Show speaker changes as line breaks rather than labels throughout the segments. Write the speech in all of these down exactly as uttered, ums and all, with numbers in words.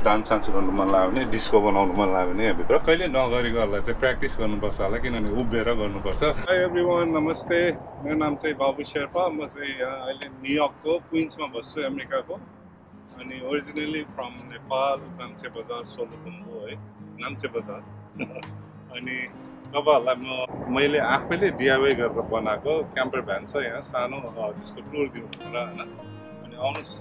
Dance सान्स गर्नु मन लाग्यो भने डिस्को बनाउनु मन लाग्यो भने यहाँभित्र कहिले नगरेकोहरूलाई चाहिँ प्र्याक्टिस गर्नुपर्छ होला किनभने उभिएर गर्नुपर्छ। हाई एभ्रिवान, नमस्ते। मेरो नाम चाहिँ बाबु शेर्पा। म चाहिँ अहिले न्युयोर्कको क्विन्समा बस्छु, अमेरिकाको। अनि ओरिजिनली फ्रम नेपाल, नाम्चे बजार, सोलुखुम्बु है, नाम्चे बजार। अनि तपाईँहरूलाई म मैले आफैले डिआइवाई गरेर बनाएको क्याम्पर भ्यान छ यहाँ सानो, त्यसको टुर दिनु होला होइन। अनि आउनुहोस्।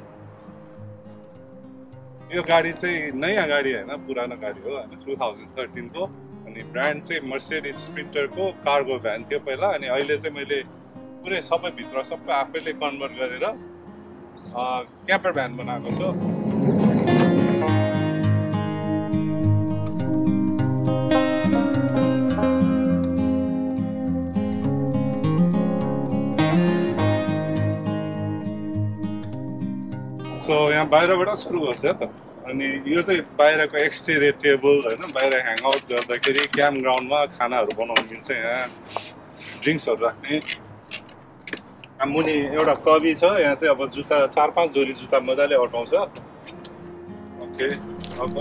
यो गाडी चाहिँ नयाँ गाडी होइन, पुरानो गाडी हो होइन, टु थाउजन्ड थर्टिनको। अनि ब्रान्ड चाहिँ मर्सिडिज स्प्रिन्टरको कार्गो भ्यान थियो पहिला। अनि अहिले चाहिँ मैले पुरै सबै भित्र सबै आफैले कन्भर्ट गरेर क्याम्पर भ्यान बनाएको छु। सो यहाँ बाहिरबाट सुरु गर्छ त। अनि यो चाहिँ बाहिरको एक्सटेरियर टेबल होइन, बाहिर ह्याङआउट गर्दाखेरि क्याम्प ग्राउन्डमा खानाहरू बनाउनु मिल्छ। यहाँ ड्रिङ्क्सहरू राख्ने। मुनि एउटा कबी छ। यहाँ चाहिँ अब जुत्ता चार पाँच जोडी जुत्ता मजाले अटाउँछ। ओके, अब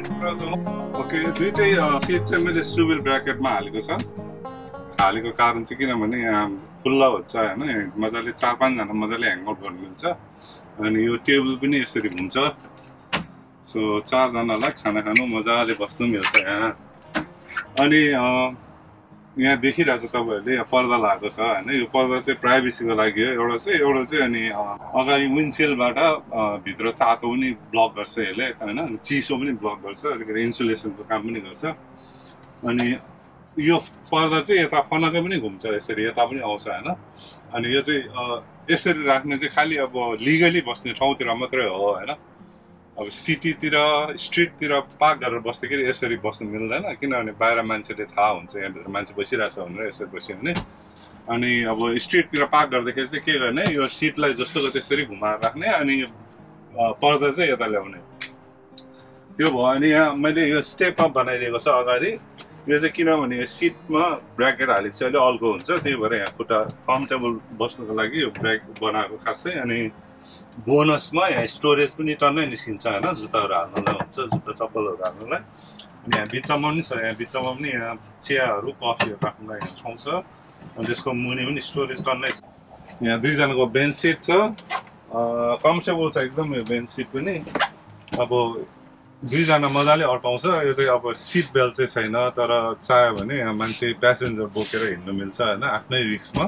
ओके दुइटै सिट चाहिँ मैले सुविल ब्र्याकेटमा हालेको छ। हालेको कारण चाहिँ किनभने यहाँ खुल्ला हुन्छ होइन, मजाले चार पाँचजना मजाले ह्याङआउट गर्नु मिल्छ। अनि यो टेबल पनि यसरी हुन्छ। सो चारजनालाई खाना खानु मजाले बस्नु मिल्छ यहाँ। अनि यहाँ देखिरहेको छ तपाईँहरूले यहाँ पर्दा लागेको छ होइन। यो पर्दा चाहिँ प्राइभेसीको लागि हो एउटा चाहिँ एउटा चाहिँ अनि अगाडि विन्डसिल्डबाट भित्र तातो पनि ब्लक गर्छ यसले होइन, चिसो पनि ब्लक गर्छ, अलिकति इन्सुलेसनको काम पनि गर्छ। अनि यो पर्दा चाहिँ यता फनकै पनि घुम्छ, यसरी यता पनि आउँछ होइन। अनि यो चाहिँ यसरी राख्ने चाहिँ खालि अब लिगली बस्ने ठाउँतिर मात्रै हो होइन। अब सिटीतिर स्ट्रिटतिर पार्क गरेर बस्दाखेरि यसरी बस्नु मिल्दैन, किनभने बाहिर मान्छेले थाहा हुन्छ यहाँभित्र मान्छे बसिरहेछ भनेर यसरी बस्यो भने। अनि अब स्ट्रिटतिर पार्क गर्दाखेरि चाहिँ के गर्ने, यो सिटलाई जस्तोको त्यसरी घुमाएर राख्ने, अनि पर्दा चाहिँ यता ल्याउने, त्यो भयो। अनि यहाँ मैले यो स्टेपमा बनाइदिएको छ अगाडि। यो चाहिँ किनभने यो सिटमा ब्र्याकेट हालेको चाहिँ अलिक अल्को हुन्छ, त्यही भएर यहाँ खुट्टा कम्फर्टेबल बस्नुको लागि यो ब्र्याक बनाएको खासै। अनि बोनसमा यहाँ स्टोरेज पनि टन्नै निस्किन्छ होइन, जुत्ताहरू हाल्नुलाई हुन्छ, जुत्ता चप्पलहरू हाल्नुलाई। अनि यहाँ बिचमा पनि छ, यहाँ बिचमा पनि यहाँ चियाहरू कफीहरू राख्नुलाई यहाँ ठाउँ छ। अनि त्यसको मुनि पनि स्टोरेज टन्नै छ। यहाँ दुईजनाको बेन्च सिट छ, कम्फर्टेबल छ एकदम यो बेन्च सिट पनि। अब दुईजना मजाले अटाउँछ। यो चाहिँ अब सिट बेल्ट चाहिँ छैन, तर चाह्यो भने यहाँ मान्छे प्यासेन्जर बोकेर हिँड्नु मिल्छ होइन, आफ्नै रिक्समा।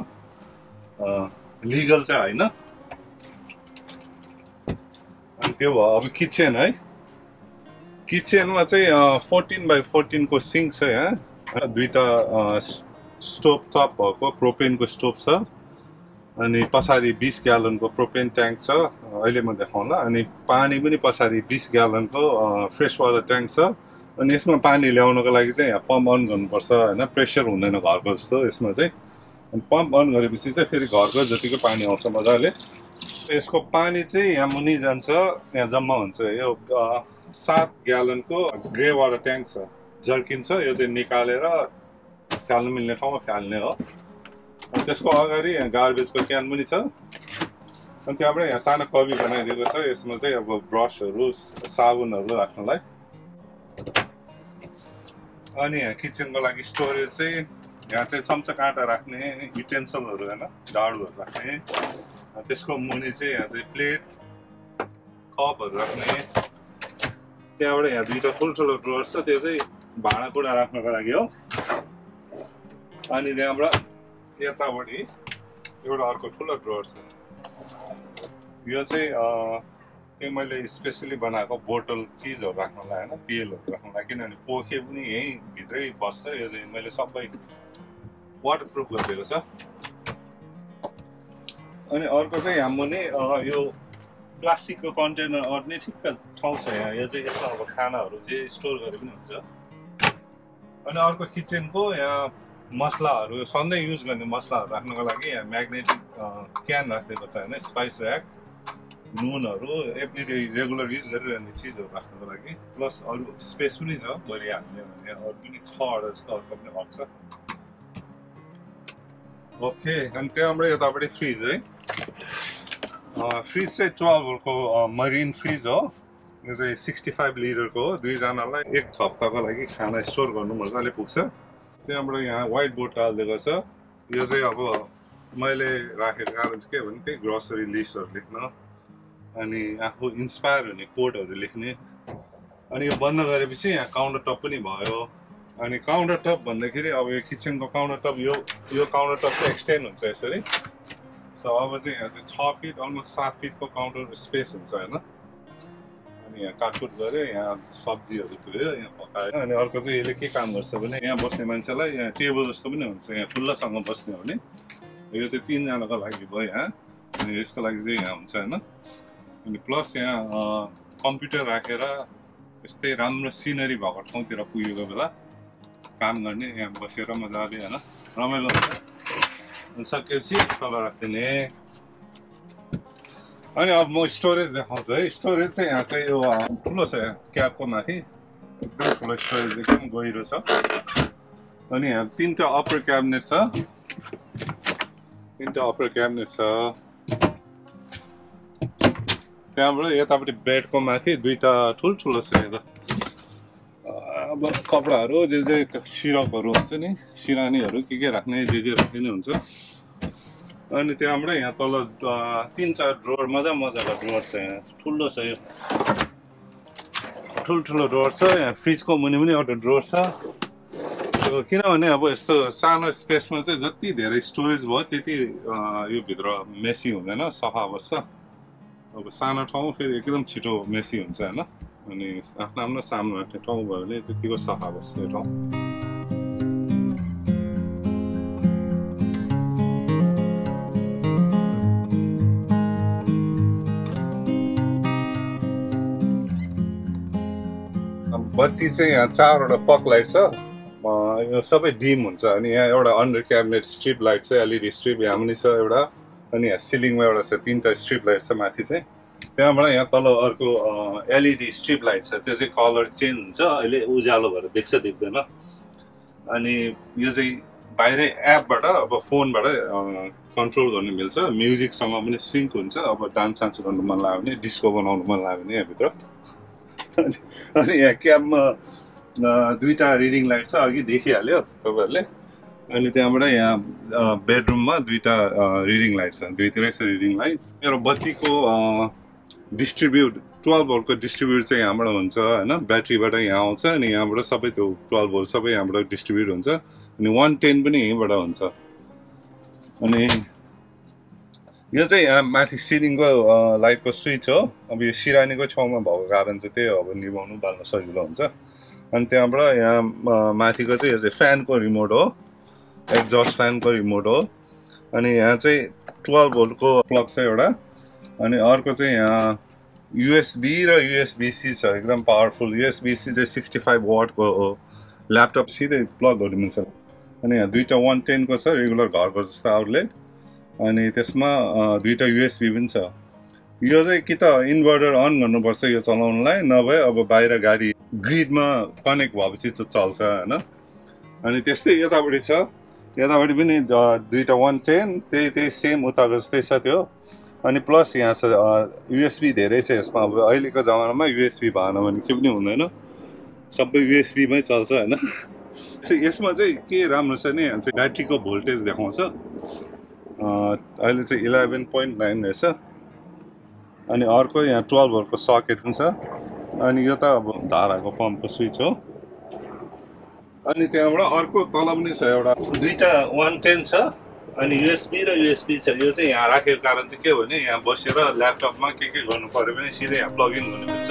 लिगल चाहिँ होइन। अनि त्यो भयो। अब किचन है, किचनमा चाहिँ फोर्टिन बाई फोर्टिनको सिङ्क छ यहाँ। दुईवटा स्टोभ टप भएको प्रोपेनको स्टोभ छ। अनि पछाडि बिस ग्यालनको प्रोपेन ट्याङ्क छ, अहिले म देखाउँला। अनि पानी पनि पछाडि बिस ग्यालनको फ्रेस वाटर ट्याङ्क छ। अनि यसमा पानी ल्याउनको लागि चाहिँ यहाँ पम्प अन गर्नुपर्छ होइन, प्रेसर हुँदैन घरको जस्तो यसमा चाहिँ। अनि पम्प अन गरेपछि चाहिँ फेरि घरको जतिको पानी आउँछ मजाले। यसको पानी चाहिँ यहाँ मुनि जान्छ, यहाँ जम्मा हुन्छ। यो सात ग्यालनको ग्रे वाटर ट्याङ्क छ, जर्किन छ। यो चाहिँ निकालेर फाल्नु मिल्ने ठाउँमा फाल्ने हो। अनि त्यसको अगाडि यहाँ गार्बेजको क्यान पनि छ। अनि त्यहाँबाट यहाँ सानो कबी बनाइदिएको छ, यसमा चाहिँ अब ब्रसहरू साबुनहरू राख्नलाई। अनि यहाँ किचनको लागि स्टोरेज चाहिँ यहाँ चाहिँ चम्चा काँटा राख्ने, युटेन्सलहरू होइन, डाडुहरू राख्ने। त्यसको मुनि चाहिँ यहाँ चाहिँ प्लेट कपहरू राख्ने। त्यहाँबाट यहाँ दुईवटा ठुल्ठुलो ड्रोवर छ, त्यो चाहिँ भाँडाकुँडा राख्नको लागि हो। अनि त्यहाँबाट यतापट्टि एउटा अर्को ठुलो ड्रोवर छ। यो चाहिँ त्यो मैले स्पेसली बनाएको बोतल चिजहरू राख्नलाई होइन, तेलहरू राख्नलाई, किनभने पोखे पनि यहीँ भित्रै बस्छ। यो चाहिँ मैले सबै वाटरप्रुफ गरिदिएको छ। अनि अर्को चाहिँ यहाँ मुनि यो प्लास्टिकको कन्टेनर अट्ने ठिक्क ठाउँ छ यहाँ। यो चाहिँ यसमा अब खानाहरू चाहिँ स्टोर गरे पनि हुन्छ। अनि अर्को किचनको यहाँ मसलाहरू सधैँ युज गर्ने मसलाहरू राख्नको लागि यहाँ म्याग्नेटिक क्यान राखिदिएको छ होइन, स्पाइस ऱ्याक, नुनहरू एभ्रिडे रेगुलर युज गरिरहने चिजहरू राख्नको लागि। प्लस अरू स्पेस पनि छ भरि हाल्ने भने, अरू पनि छवटा जस्तो अर्को पनि अट्छ। ओके, अनि त्यहाँबाट यतापट्टि फ्रिज है। फ्रिज चाहिँ ट्वेल्भ भोल्टको मरिन फ्रिज हो। यो चाहिँ सिक्सटी फाइभ लिटरको हो, दुईजनालाई एक हप्ताको लागि खाना स्टोर गर्नु मजाले पुग्छ। त्यहाँबाट यहाँ व्हाइट बोर्ड टालिदिएको छ। यो चाहिँ अब मैले राखेको कारण चाहिँ के भने त्यही ग्रोसरी लिस्टहरू लेख्न अनि आफू इन्सपायर हुने कोडहरू लेख्ने। अनि यो बन्द गरेपछि यहाँ काउन्टर टप पनि भयो। अनि काउन्टर टप भन्दाखेरि अब यो किचनको काउन्टर टप यो यो काउन्टर टप चाहिँ एक्सटेन्ड हुन्छ यसरी। सो अब चाहिँ यहाँ चाहिँ छ फिट अलमोस्ट सात फिटको काउन्टर स्पेस हुन्छ होइन। अनि यहाँ काटकुट गऱ्यो, यहाँ सब्जीहरू धुयो, यहाँ पकायो। अनि अर्को चाहिँ यसले के काम गर्छ भने यहाँ बस्ने मान्छेलाई यहाँ टेबल जस्तो पनि हुन्छ, यहाँ खुल्लासँग बस्ने हो भने। यो चाहिँ तिनजनाको लागि भयो यहाँ, अनि यसको लागि चाहिँ यहाँ हुन्छ होइन। अनि प्लस यहाँ कम्प्युटर राखेर यस्तै राम्रो सिनरी भएको ठाउँतिर पुगेको बेला काम गर्ने, यहाँ बसेर मजाले होइन रमाइलो हुन्छ। अनि सकेपछि तल राखिदिने। अनि अब म स्टोरेज देखाउँछु है। स्टोरेज चाहिँ यहाँ चाहिँ यो ठुलो छ, यहाँ क्याबको माथि एकदम ठुलो स्टोरेज, एकदम गहिरो छ। अनि यहाँ तिनवटा अप्पर क्याबिनेट छ, तिनवटा अप्पर क्याबिनेट छ। त्यहाँबाट यतापट्टि बेडको माथि दुईवटा ठुल्ठुलो छ। यता अब कपडाहरू जे जे सिरकहरू हुन्छ नि, सिरानीहरू के के राख्ने जे जे राख्ने नै हुन्छ। अनि त्यहाँबाट यहाँ तल तिन चार ड्रोर, मजा मजाको ड्रोर छ। यहाँ ठुलो छ, यो ठुल्ठुलो ड्रोर छ। यहाँ फ्रिजको मुनि पनि एउटा ड्रोर छ। किनभने अब यस्तो सानो स्पेसमा चाहिँ जति धेरै स्टोरेज भयो त्यति यो भित्र मेसी हुँदैन, सफा बस्छ। अब सानो ठाउँ फेरि एकदम छिटो मेसी हुन्छ होइन। अनि आफ्नो आफ्नो सामान राख्ने ठाउँ भयो भने त्यतिको सफा बस्छ यो ठाउँ। बत्ती चाहिँ यहाँ चारवटा पक लाइट छ, यो सबै डिम हुन्छ। अनि यहाँ एउटा अन्डर क्याबिनेट स्ट्रिप लाइट छ, एलइडी स्ट्रिप यहाँ पनि छ एउटा। अनि यहाँ सिलिङमा एउटा छ, तिनवटा स्ट्रिप लाइट छ माथि चाहिँ। त्यहाँबाट यहाँ तल अर्को एलइडी स्ट्रिप लाइट छ, त्यो चाहिँ कलर चेन्ज हुन्छ, अहिले उज्यालो भएर देख्छ देख्दैन। अनि यो चाहिँ बाहिरै एपबाट अब फोनबाट कन्ट्रोल गर्नु मिल्छ, म्युजिकसँग पनि सिङ्क हुन्छ। अब डान्स सान्स गर्नु मन लाग्यो भने, डिस्को बनाउनु मन लाग्यो भने यहाँभित्र। अनि यहाँ क्याबमा दुईवटा रिडिङ लाइट छ, अघि देखिहाल्यो तपाईँहरूले। अनि त्यहाँबाट यहाँ बेडरुममा दुईवटा रिडिङ लाइट छ, दुईतिरै छ रिडिङ लाइट। मेरो बत्तीको डिस्ट्रिब्युट ट्वेल्भ भोल्टको डिस्ट्रिब्युट चाहिँ यहाँबाट हुन्छ होइन, ब्याट्रीबाट यहाँ आउँछ। अनि यहाँबाट सबै त्यो ट्वेल्भ भोल्ट सबै यहाँबाट डिस्ट्रिब्युट हुन्छ। अनि वान टेन पनि यहीँबाट हुन्छ। अनि यो चाहिँ यहाँ माथि सिलिङको लाइटको स्विच हो। अब यो सिरानीको छेउमा भएको कारण चाहिँ त्यही अब निभाउनु बाल्नु सजिलो हुन्छ। अनि त्यहाँबाट यहाँ माथिको चाहिँ यो चाहिँ फ्यानको रिमोट हो, एक्जस्ट फ्यानको रिमोट हो। अनि यहाँ चाहिँ ट्वेल्भ भोल्टको प्लग छ एउटा। अनि अर्को चाहिँ यहाँ युएसबी र युएसबीसी छ, एकदम पावरफुल। युएसबीसी चाहिँ सिक्सटी फाइभ वाटको हो, ल्यापटप सिधै प्लग गर्नु मिल्छ। अनि यहाँ दुईवटा वान टेनको छ, रेगुलर घरको जस्तो आउटलेट। अनि त्यसमा दुईवटा युएसबी पनि छ। यो चाहिँ कि त इन्भर्टर अन गर्नुपर्छ यो चलाउनलाई, नभए अब बाहिर गाडी ग्रिडमा कनेक्ट भएपछि चाहिँ चल्छ होइन। अनि त्यस्तै यतापट्टि छ, यतापट्टि पनि दुईवटा वान टेन, त्यही त्यही सेम उताको जस्तै छ त्यो। अनि प्लस यहाँ छ युएसबी धेरै छ यसमा। अब अहिलेको जमानामा युएसबी भएन भने के पनि हुँदैन, सबै युएसबीमै चल्छ होइन। यसमा चाहिँ के राम्रो छ नि, यहाँ चाहिँ ब्याट्रीको भोल्टेज देखाउँछ, अहिले चाहिँ इलेभेन पोइन्ट नाइन रहेछ। अनि अर्को यहाँ ट्वेल्भ भोल्टको सकेट पनि छ। अनि यो त अब धाराको पम्पको स्विच हो। अनि त्यहाँबाट अर्को तल पनि छ एउटा, दुईवटा वान टेन छ। अनि युएसबी र युएसबी छ। यो चाहिँ यहाँ राखेको कारण चाहिँ के हो भने यहाँ बसेर ल्यापटपमा के के गर्नु पर्यो भने सिधै यहाँ प्लग इन गर्नु मिल्छ।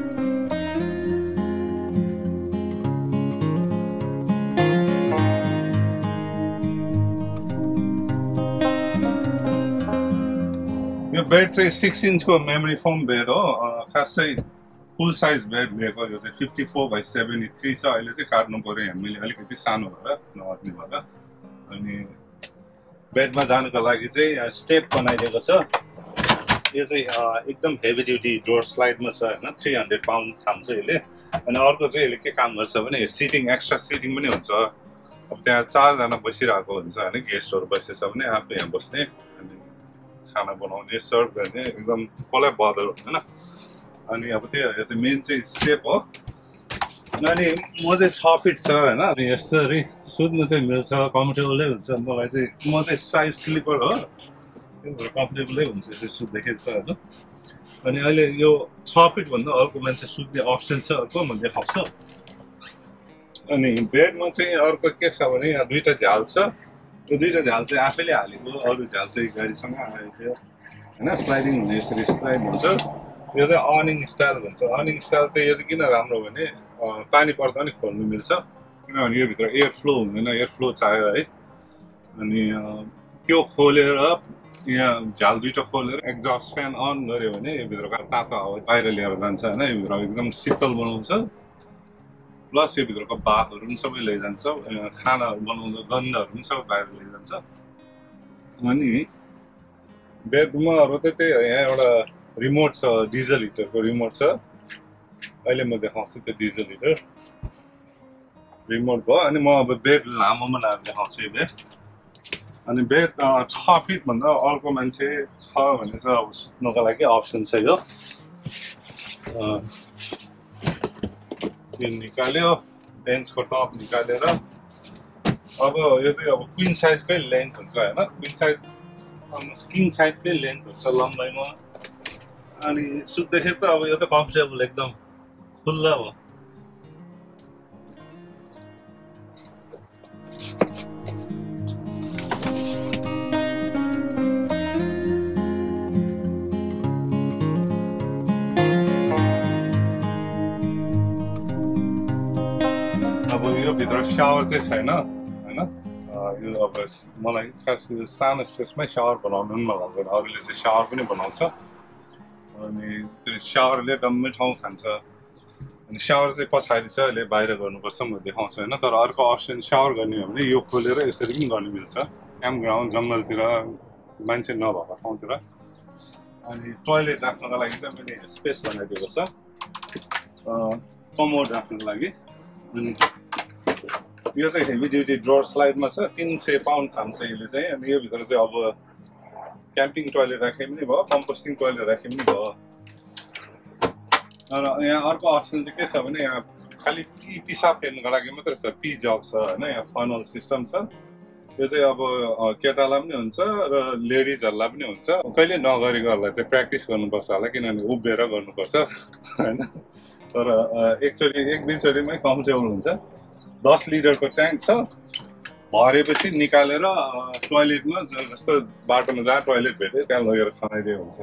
यो बेड चाहिँ सिक्स इन्चको मेमोरी फोम बेड हो, खासै फुल साइज बेड लिएको। यो चाहिँ fifty four by seventy three छ। अहिले चाहिँ काट्नु पऱ्यो हामीले अलिकति सानो भएर, नअट्ने भएर। अनि बेडमा जानुको लागि चाहिँ स्टेप बनाइदिएको छ। यो चाहिँ एकदम हेभी ड्युटी डोर स्लाइडमा छ होइन, थ्री हन्ड्रेड पाउन्ड थाम्छ यसले। अनि अर्को चाहिँ यसले के काम गर्छ भने सिटिङ, एक्स्ट्रा सिटिङ पनि हुन्छ। अब त्यहाँ चारजना बसिरहेको हुन्छ होइन, गेस्टहरू बसेछ भने आफै यहाँ बस्ने, अनि खाना बनाउने, सर्भ गर्ने, एकदम कसलाई बदर हुँदैन। अनि अब त्यो यो चाहिँ मेन चाहिँ स्टेप हो। अनि म चाहिँ छ फिट छ होइन, अनि यसरी सुत्नु चाहिँ मिल्छ, कम्फर्टेबलै हुन्छ। मलाई चाहिँ म चाहिँ साइज स्लिपर हो, त्यही भएर कम्फर्टेबलै हुन्छ यसरी सुत्दाखेरि त होइन। अनि अहिले यो छ फिटभन्दा अर्को मान्छे सुत्ने अप्सन छ अर्को म देखाउँछु। अनि बेडमा चाहिँ अर्को के छ भने यहाँ दुईवटा झ्याल छ, त्यो दुईवटा झ्याल चाहिँ आफैले हालेको, अरू झ्याल चाहिँ गाडीसँग आएको थियो होइन। स्लाइडिङ हुने यसरी स्लाइड हुन्छ। यो चाहिँ अर्निङ स्टाइल भन्छ। अर्निङ स्टाइल चाहिँ यो चाहिँ किन राम्रो भने पानी पर्दा पनि खोल्नु मिल्छ, किनभने यो भित्र एयर फ्लो हुँदैन, एयर फ्लो चाहियो है। अनि त्यो खोलेर यहाँ झ्याल दुईवटा खोलेर एक्जस्ट फ्यान अन गऱ्यो भने यो भित्रको तातो हावा बाहिर लिएर जान्छ होइन। यो भित्र एकदम शीतल बनाउँछ, प्लस यो भित्रको बाफहरू पनि सबै लैजान्छ, खानाहरू बनाउँदा गन्धहरू पनि सबै बाहिर लैजान्छ। अनि बेडरुमहरू चाहिँ त्यही यहाँ एउटा रिमोट छ, डिजल हिटरको रिमोट छ। अहिले म देखाउँछु त्यो डिजल हिटर रिमोट भयो। अनि म अब बेड लामो बनाएर देखाउँछु यो बेड। अनि बेड छ फिटभन्दा अर्को मान्छे छ भने चाहिँ अब सुत्नुको लागि अप्सन छ यो। यो निकाल्यो, बेन्चको टप निकालेर अब यो चाहिँ अब क्विन साइजकै लेन्थ हुन्छ होइन, क्विन साइज किङ साइजकै लेन्थ हुन्छ लम्बाइमा। अनि सुत्दाखेरि त अब यो त कम्फर्टेबल एकदम खुल्ला हो। अब यो भित्र सावर चाहिँ छैन होइन। यो अब मलाई खास यो सानो स्पेसमै सावर बनाउनु पनि मन लाग्दैन, अरूले चाहिँ सावर पनि बनाउँछ। अनि त्यो सावरले डम्मै ठाउँ खान्छ। अनि सावर चाहिँ पछाडि छ, अहिले बाहिर गर्नुपर्छ म देखाउँछु होइन। तर अर्को अप्सन सावर गर्ने हो भने यो खोलेर यसरी पनि गर्नु मिल्छ, क्याम्प ग्राउन्ड जङ्गलतिर मान्छे नभएको ठाउँतिर। अनि टोइलेट राख्नको लागि चाहिँ मैले स्पेस बनाइदिएको छ, कमोड राख्नको लागि। अनि यो चाहिँ हेभी ड्युटी ड्रोर स्लाइडमा छ, तिन सय पाउन्ड थाम्छ यसले चाहिँ। अनि यो भित्र चाहिँ अब क्याम्पिङ टोइलेट राखे पनि भयो, कम्पोस्टिङ टोइलेट राखे पनि भयो। र यहाँ अर्को अप्सन चाहिँ के छ भने यहाँ खालि पी पिसाब फेर्नुको लागि मात्रै छ, पी जग छ होइन। यहाँ फनल सिस्टम छ, यो चाहिँ अब केटालाई पनि हुन्छ र लेडिजहरूलाई पनि हुन्छ। कहिले नगरेकोहरूलाई चाहिँ प्र्याक्टिस गर्नुपर्छ होला, किनभने उभिएर गर्नुपर्छ होइन। तर एकचोटि एक दुईचोटिमै कम्फर्टेबल हुन्छ। दस लिटरको ट्याङ्क छ, भरेपछि निकालेर टोइलेटमा जस्तो बाटोमा जहाँ टोइलेट भेट्यो त्यहाँ लगेर खनाइदियो हुन्छ।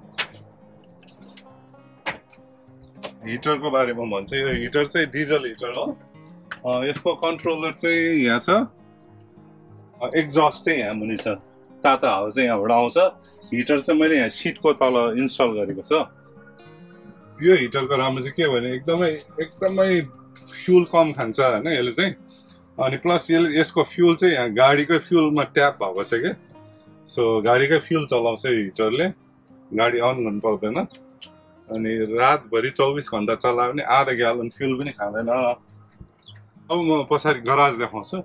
हिटरको बारेमा भन्छ, यो हिटर चाहिँ डिजल हिटर हो। यसको कन्ट्रोलर चाहिँ यहाँ छ, एक्जस्ट चाहिँ यहाँ मुनि छ, तातो हावा चाहिँ यहाँबाट आउँछ। हिटर चाहिँ मैले यहाँ सिटको तल इन्स्टल गरेको छ। यो हिटरको राम्रो चाहिँ के भने एकदमै एकदमै फ्युल कम खान्छ होइन यसले चाहिँ। अनि प्लस यसले यसको फ्युल चाहिँ यहाँ गाडीकै फ्युलमा ट्याप भएको छ क्या। सो गाडीकै फ्युल चलाउँछ हिटरले, गाडी अन गर्नु पर्दैन। अनि रातभरि चौबिस घन्टा चलायो भने आधा ग्यालन फ्युल पनि खाँदैन। अब म पछाडि गराज देखाउँछु।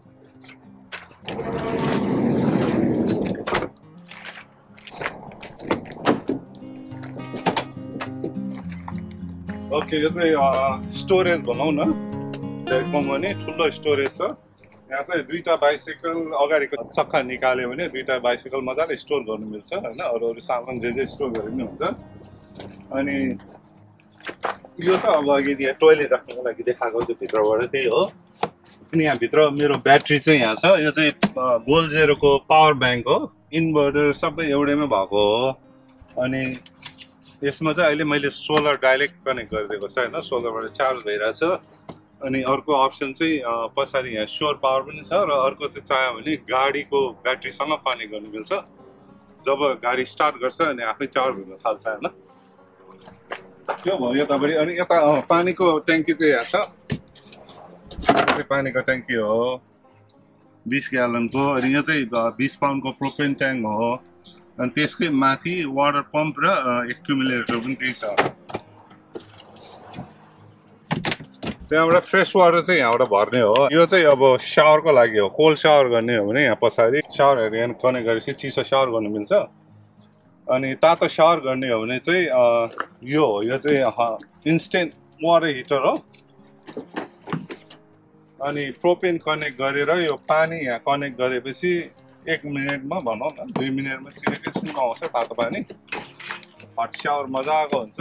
ओके, यो चाहिँ स्टोरेज भनौँ न, प्लेटफर्ममा नि ठुलो स्टोरेज छ। यहाँ चाहिँ दुईवटा बाइसाइकल अगाडिको चक्का निकाल्यो भने दुईवटा बाइसाइकल मजाले स्टोर गर्नु मिल्छ होइन। अरू अरू सामान जे जे स्टोर गरे पनि हुन्छ। अनि यो त अब अघि यहाँ टोइलेट राख्नुको लागि देखाएको त्यो भित्रबाट त्यही हो। अनि यहाँभित्र मेरो ब्याट्री चाहिँ यहाँ छ, यो चाहिँ गोल जेरोको पावर ब्याङ्क हो, इन्भर्टर सबै एउटैमा भएको हो। अनि यसमा चाहिँ अहिले मैले सोलर डाइरेक्ट कनेक्ट गरिदिएको छ होइन, सोलरबाट चार्ज भइरहेछ। अनि अर्को अप्सन चाहिँ पछाडि यहाँ सोर पावर पनि छ, र अर्को चाहिँ चाह्यो भने गाडीको ब्याट्रीसँग कनेक्ट गर्नु मिल्छ। जब गाडी स्टार्ट गर्छ अनि आफै चार्ज हुन थाल्छ होइन। त्यो भयो यतापट्टि। अनि यता पानीको ट्याङ्की चाहिँ यहाँ छ, पानीको ट्याङ्की हो बिस ग्यालनको। अनि यो चाहिँ बिस पाउन्डको प्रोपेन ट्याङ्क हो। अनि त्यसकै माथि वाटर पम्प र एक्युमुलेटर पनि त्यही छ। त्यहाँबाट फ्रेस वाटर चाहिँ यहाँबाट भर्ने हो। यो चाहिँ अब सावरको लागि हो, कोल्ड सावर गर्ने हो भने यहाँ पछाडि सावरहरू यहाँ कनेक्ट गरेपछि चिसो सावर गर्नु मिल्छ। अनि तातो सावर गर्ने हो भने चाहिँ यो हो, यो चाहिँ इन्स्टेन्ट वाटर हिटर हो। अनि प्रोपेन कनेक्ट गरेर यो पानी यहाँ कनेक्ट गरेपछि एक मिनटमा भनौँ न दुई मिनटमा चिरेकै आउँछ तातो पानी। हट सावर मजाको हुन्छ।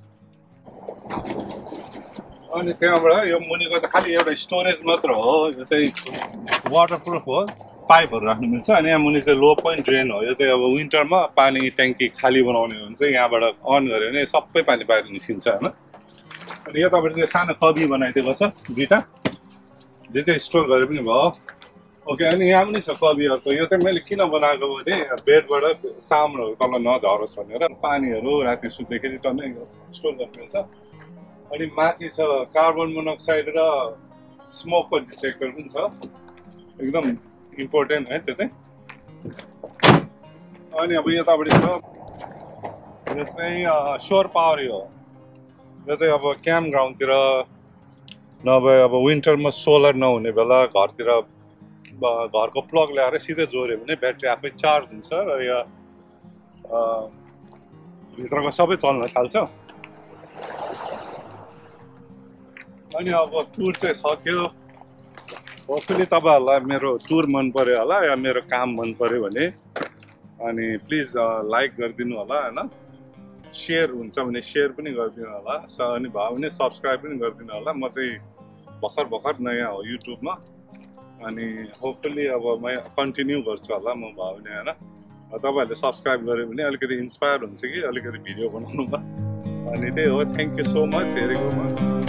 अनि त्यहाँबाट यो मुनिको त खालि एउटा स्टोरेज मात्र हो, यो चाहिँ वाटरप्रुफ हो, पाइपहरू राख्नु मिल्छ। अनि यहाँ मुनि चाहिँ लो पोइन्ट ड्रेन हो। यो चाहिँ अब विन्टरमा पानी ट्याङ्की खाली बनाउने हो भने चाहिँ यहाँबाट अन गऱ्यो भने सबै पानी बाहिर निस्किन्छ होइन। अनि यतापट्टि चाहिँ सानो कबी बनाइदिएको छ दुईवटा, जे चाहिँ स्टोर गरे पनि भयो। ओके, अनि यहाँ पनि छ कबीहरूको। यो चाहिँ मैले किन बनाएको भने बेडबाट सामानहरू तल नझरोस् भनेर, पानीहरू राति सुत्दाखेरि टन्नै स्टोर गर्नु मिल्छ। अनि माथि छ कार्बन मोनोक्साइड र स्मोकको डिटेक्टर पनि छ, एकदम इम्पोर्टेन्ट है त्यो चाहिँ। अनि अब यतापट्टि छ यो चाहिँ सोर पावर हो। यो चाहिँ अब क्याम्प ग्राउन्डतिर नभए अब विन्टरमा सोलर नहुने बेला घरतिर घरको प्लग ल्याएर सिधै जोड्यो भने ब्याट्री आफै चार्ज हुन्छ र यो भित्रको सबै चल्न थाल्छ। अनि अब टुर चाहिँ सक्यो। होपफुली तपाईँहरूलाई मेरो टुर मन पर्यो होला या मेरो काम मन पर्यो भने अनि प्लिज लाइक गरिदिनु होला होइन। सेयर हुन्छ भने सेयर पनि गरिदिनु होला, अनि भयो भने सब्सक्राइब पनि गरिदिनु होला। म चाहिँ भर्खर भर्खर नयाँ हो युट्युबमा, अनि होपफुली अब म कन्टिन्यू गर्छु होला म भयो भने होइन। तपाईँहरूले सब्सक्राइब गऱ्यो भने अलिकति इन्सपायर हुन्छ कि अलिकति भिडियो बनाउनुमा। अनि त्यही हो, थ्याङ्क यू सो मच हेरेकोमा।